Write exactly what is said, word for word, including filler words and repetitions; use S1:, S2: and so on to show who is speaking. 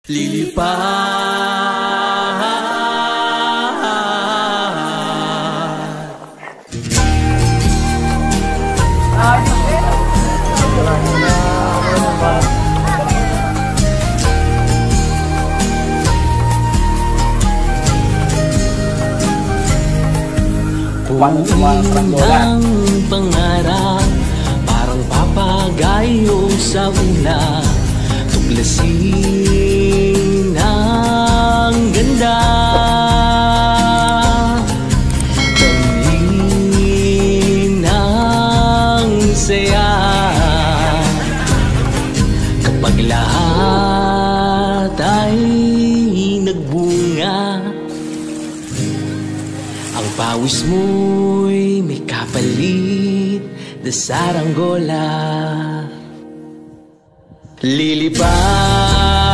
S1: Lilipad. Puwing ang pangarap, parang papagayo sa una. Tuklasin ang ganda, tangin ang saya. Kapag lahat ay nagbunga, ang pawis mo'y may kapalit na saranggola. Lilipad.